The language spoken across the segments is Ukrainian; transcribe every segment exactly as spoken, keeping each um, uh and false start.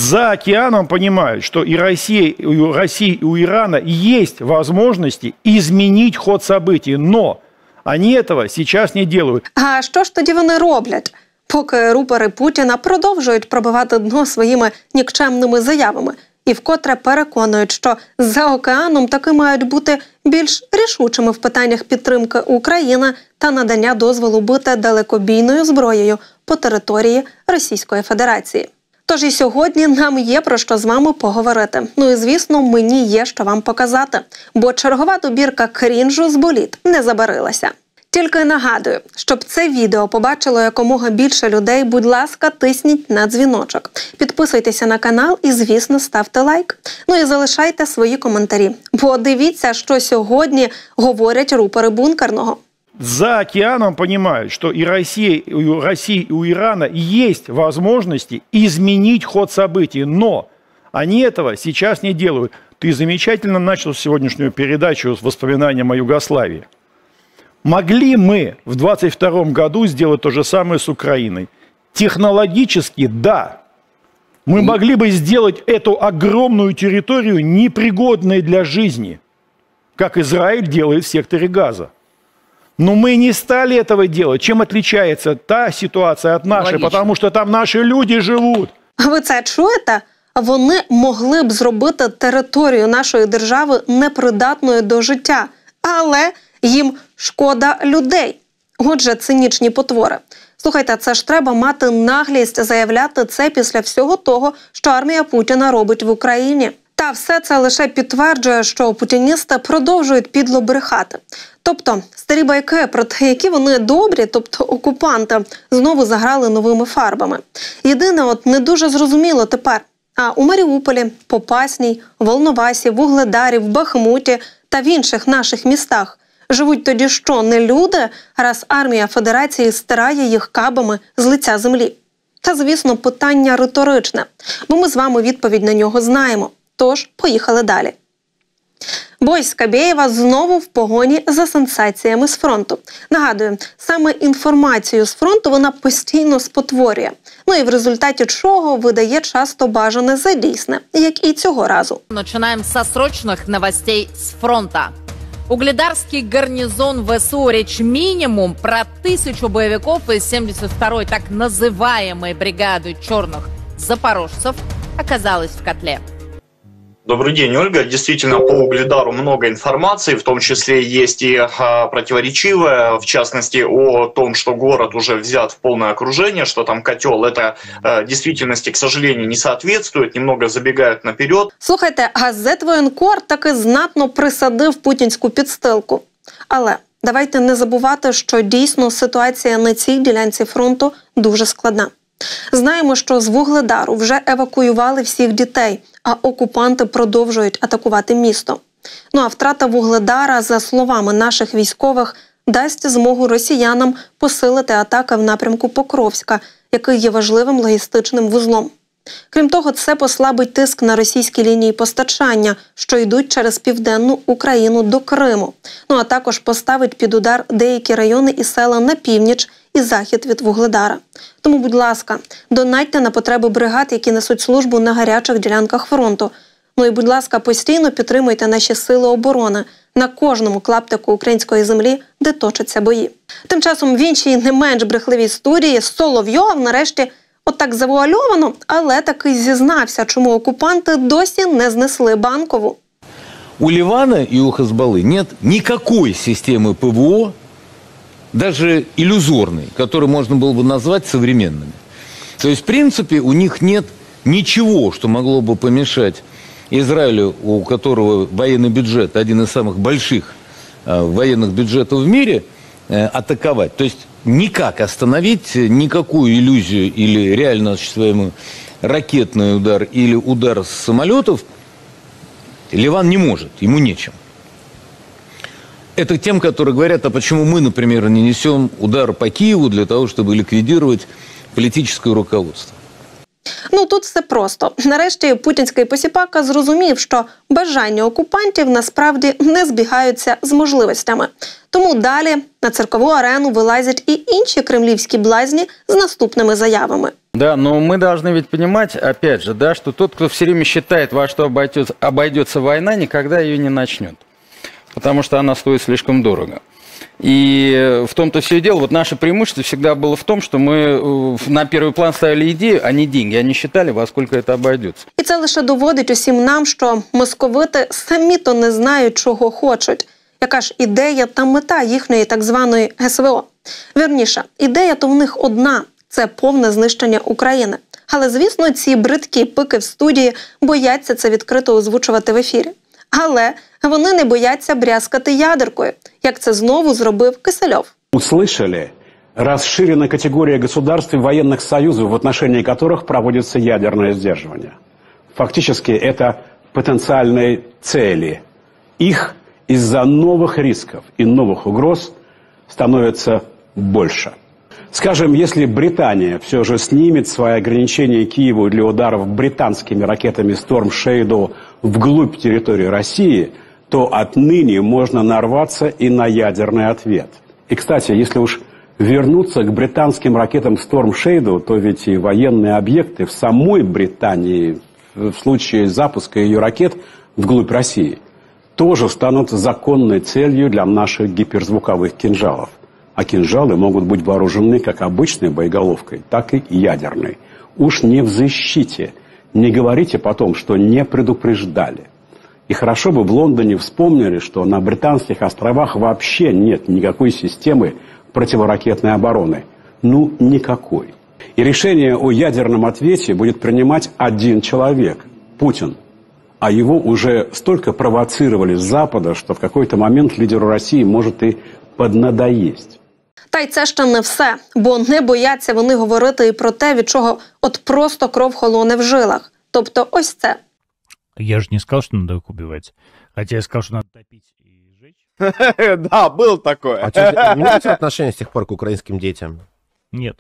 за океаном понимают, что и Россия, и у России, и у Ирана есть возможности изменить ход событий, но они этого сейчас не делают. А що ж тоді вони роблять? Поки рупори Путіна продовжують пробивати дно своїми нікчемними заявами і вкотре переконують, що за океаном таки мають бути більш рішучими в питаннях підтримки України та надання дозволу бити далекобійною зброєю по території Російської Федерації. Тож і сьогодні нам є про що з вами поговорити. Ну і, звісно, мені є що вам показати, бо чергова добірка крінжу з боліт не забарилася. Тільки нагадую, щоб це відео побачило якомога більше людей, будь ласка, тисніть на дзвіночок. Підписуйтеся на канал і, звісно, ставте лайк. Ну і залишайте свої коментарі. Бо дивіться, що сьогодні говорять рупори бункерного. За океаном понимают, что и Россия, и у России, и у Ирана есть возможности изменить ход событий, но они этого сейчас не делают. Ты замечательно начал сегодняшнюю передачу с воспоминанием о Югославии. Могли мы в двадцать втором году сделать то же самое с Украиной? Технологически, да. Мы могли бы сделать эту огромную территорию непригодной для жизни, как Израиль делает в секторе Газа. Но мы не стали этого делать. Чем отличается та ситуация от нашей? Логично. Потому что там наши люди живут. Ви це чуєте? Вони могли б зробити територію нашої держави непридатною до життя. Але їм шкода людей. Отже, цинічні потвори. Слухайте, це ж треба мати наглість заявляти це після всього того, що армія Путіна робить в Україні. Та все це лише підтверджує, що путіністи продовжують підло брехати. Тобто, старі байки про те, які вони добрі, тобто окупанти, знову заграли новими фарбами. Єдине, от не дуже зрозуміло тепер. А у Маріуполі, Попасній, Волновасі, Вугледарі, в Бахмуті та в інших наших містах живуть тоді що, не люди, раз армія Федерації стирає їх кабами з лиця землі? Та, звісно, питання риторичне, бо ми з вами відповідь на нього знаємо. Тож, поїхали далі. Бой Скабєєва знову в погоні за сенсаціями з фронту. Нагадую, саме інформацію з фронту вона постійно спотворює. Ну і в результаті чого видає часто бажане за дійсне, як і цього разу. Починаємо з срочних новостей з фронту. Угледарский гарнизон ВСУ, речь минимум про тысячу боевиков из семьдесят второй так называемой бригады черных запорожцев оказалась в котле. Добрый день, Ольга. Действительно, по Угледару много информации, в том числе есть и а, противоречивая, в частности, о том, что город уже взят в полное окружение, что там котел. Это а, действительности, к сожалению, не соответствует, немного забегают наперед. Слухайте, газет «Воєнкор» таки знатно присадив путінську підстилку. Але давайте не забувати, що дійсно ситуація на цій ділянці фронту дуже складна. Знаємо, що з Вугледару вже евакуювали всіх дітей, а окупанти продовжують атакувати місто. Ну а втрата Вугледара, за словами наших військових, дасть змогу росіянам посилити атаки в напрямку Покровська, який є важливим логістичним вузлом. Крім того, це послабить тиск на російські лінії постачання, що йдуть через південну Україну до Криму. Ну а також поставить під удар деякі райони і села на північ і захід від Вугледара. Тому, будь ласка, донатьте на потреби бригад, які несуть службу на гарячих ділянках фронту. Ну і, будь ласка, постійно підтримуйте наші сили оборони на кожному клаптику української землі, де точаться бої. Тим часом в іншій не менш брехливій історії Соловйов нарешті отак завуальовано, але таки зізнався, чому окупанти досі не знесли Банкову. У Ливана и у Хизбаллы нет никакой системы ПВО, даже иллюзорной, которую можно было бы назвать современными. То есть, в принципе, у них нет ничего, что могло бы помешать Израилю, у которого военный бюджет один из самых больших э, военных бюджетов в мире, э, атаковать. То есть, никак остановить никакую иллюзию или реально осуществляемый ракетный удар или удар с самолетов Ливан не может, ему нечем. Это тем, которые говорят, а почему мы, например, не несем удар по Киеву для того, чтобы ликвидировать политическое руководство. Ну тут все просто. Нарешті путінський посіпака зрозумів, що бажання окупантів насправді не збігаються з можливостями. Тому далі на циркову арену вилазять і інші кремлівські блазні з наступними заявами. Да, но мы должны ведь понимать, опять же, да, что тот, кто все время считает, во что обойдется, обойдется война, никогда ее не начнет. Потому что она стоит слишком дорого. И в том-то все и дело. Вот наше преимущество всегда было в том, что мы на первый план ставили идею, а не деньги. Они считали, во сколько это обойдется. І це лише доводить усім нам, що московити самі-то не знають, чого хочуть. Яка ж ідея та мета їхньої так званої ес ве о? Вірніше, ідея то в них одна – це повне знищення України. Але, звісно, ці бридкі пики в студії бояться це відкрито озвучувати в ефірі. Але вони не бояться брязкати ядеркою, як це знову зробив Кисельов. Услышали? Расширена категория государств и военных союзов, в отношении которых проводится ядерное сдерживание. Фактически это потенциальные цели. Их из-за новых рисков и новых угроз становится больше. Скажем, если Британия все же снимет свои ограничения Киеву для ударов британскими ракетами Storm Shadow вглубь территории России, то отныне можно нарваться и на ядерный ответ. И, кстати, если уж вернуться к британским ракетам Storm Shadow, то ведь и военные объекты в самой Британии в случае запуска ее ракет вглубь России тоже станут законной целью для наших гиперзвуковых кинжалов. А кинжалы могут быть вооружены как обычной боеголовкой, так и ядерной. Уж не в защите. Не говорите потом, что не предупреждали. И хорошо бы в Лондоне вспомнили, что на Британских островах вообще нет никакой системы противоракетной обороны. Ну, никакой. И решение о ядерном ответе будет принимать один человек – Путин. А его уже столько провоцировали с Запада, что в какой-то момент лидеру России может и поднадоесть. Та й це ще не все, бо не бояться вони говорити і про те, від чого от просто кров холоне в жилах. Тобто ось це. Я же не сказал, что надо их убивать. Хотя я сказал, что надо топить и сжечь. Да, было такое. А у тебя нет отношения с тех пор к украинским детям? Нет.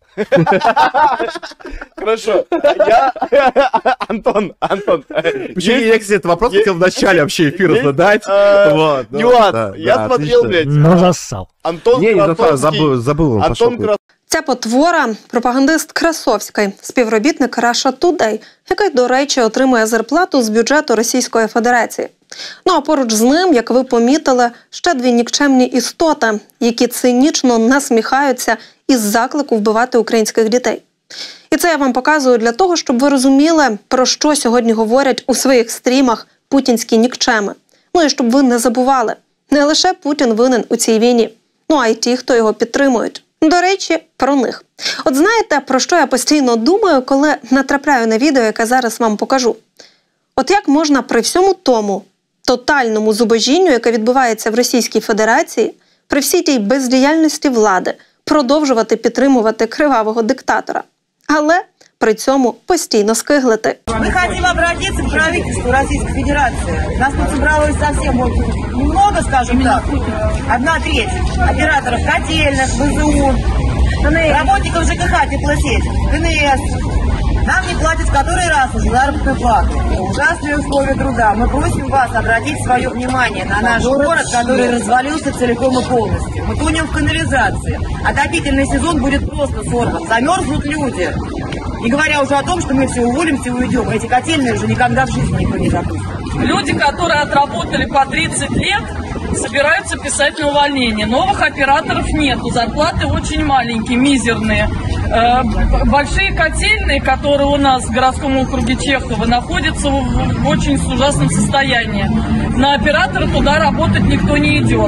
Хорошо. Я... Антон, Антон. Почему я, кстати, этот вопрос хотел в начале вообще эфира задать? Нюанс. Я смотрел, блядь. Но зассал. Антон Не, не зассал, забыл, забыл, он пошел. Ця потвора – пропагандист Красовський, співробітник Russia Today, який, до речі, отримує зарплату з бюджету Російської Федерації. Ну а поруч з ним, як ви помітили, ще дві нікчемні істоти, які цинічно насміхаються із заклику вбивати українських дітей. І це я вам показую для того, щоб ви розуміли, про що сьогодні говорять у своїх стрімах путінські нікчеми. Ну і щоб ви не забували, не лише Путін винен у цій війні, ну а й ті, хто його підтримують. До речі, про них. От знаєте, про що я постійно думаю, коли натрапляю на відео, яке зараз вам покажу? От як можна при всьому тому тотальному зубожінню, яке відбувається в Російській Федерації, при всій тій бездіяльності влади, продовжувати підтримувати кривавого диктатора, але при цьому постійно скиглити. Ми хочемо обратитися к правительству Російської Федерації. Нас тут зібралося зовсім немного, скажем так. Одна треть операторов котельных, вэ зэ у, работников жэ ка ха, теплосеть, ка эн эс. Нам не платят в который раз уже заработную плату. Ужасные условия труда. Мы просим вас обратить свое внимание на наш город, который развалился целиком и полностью. Мы тонем в канализации. Отопительный сезон будет просто сорван. Замерзнут люди. Не говоря уже о том, что мы все уволимся и уйдем. Эти котельные уже никогда в жизни никто не запустит. Люди, которые отработали по тридцать лет, собираются писать на увольнение. Новых операторов нету, зарплаты очень маленькие, мизерные. Большие котельные, которые у нас в городском округе Чехова, находятся в, в очень ужасном состоянии. На оператора туда работать никто не идет.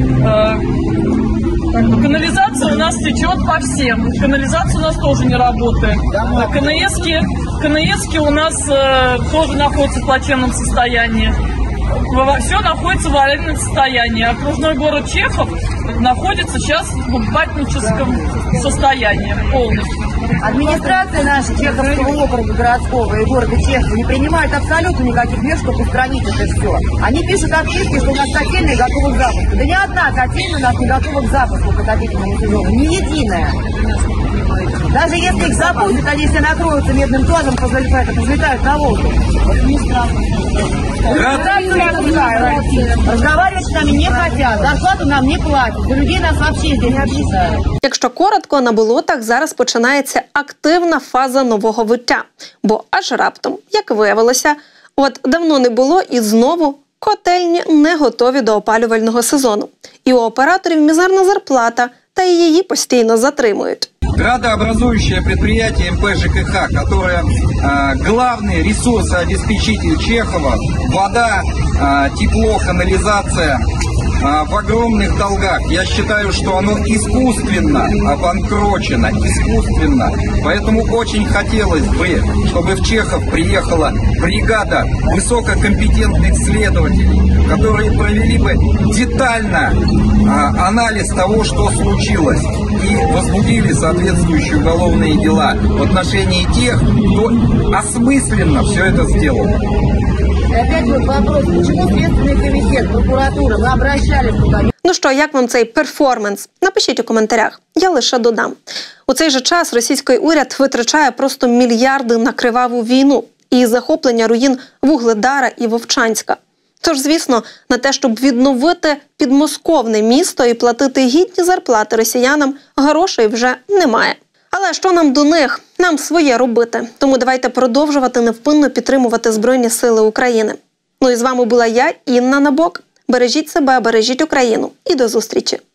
Канализация у нас течет по всем. Канализация у нас тоже не работает. КНСки, КНСки у нас э, тоже находятся в плачевном состоянии. Все находится в аварийном состоянии. Окружной город Чехов находится сейчас в упадническом состоянии полностью. Администрация наша Чеховского округа городского и города Чехова не принимает абсолютно никаких мер, чтобы устранить это все. Они пишут отписки, что у нас котельные готовы к запуску. Да ни одна котельная у нас не готова к запуску к отопительному сезону. Ни единая. Даже если их запустят, они все накроются медным тазом, взлетают на воздух. Разговаривать с нами не хотят, зарплату нам не платят, до людей нас вообще здесь не обсчитают. Якщо коротко, на болотах зараз починається активна фаза нового виття. Бо аж раптом, як виявилося, от давно не було і знову котельні не готові до опалювального сезону. І у операторів мізерна зарплата, та й її постійно затримують. Градообразующее предприятие МП ЖКХ, которое э, главный ресурсообеспечитель Чехова, вода, э, тепло, канализация, э, в огромных долгах. Я считаю, что оно искусственно обанкрочено, искусственно. Поэтому очень хотелось бы, чтобы в Чехов приехала бригада высококомпетентных следователей, которые провели бы детально э, анализ того, что случилось, и возбудили соответствующие уголовные дела в отношении тех, кто осмысленно все это сделал. И опять вот вопрос, почему Следственный комитет, прокуратура, вы обращались туда? Ну що, як вам цей перформанс? Напишіть у коментарях. Я лише додам. У цей же час російський уряд витрачає просто мільярди на криваву війну і захоплення руїн Вугледара і Вовчанська. Тож, звісно, на те, щоб відновити підмосковне місто і платити гідні зарплати росіянам, грошей вже немає. Але що нам до них? Нам своє робити. Тому давайте продовжувати невпинно підтримувати Збройні Сили України. Ну і з вами була я, Інна Набок. Бережіть себе, бережіть Україну. І до зустрічі!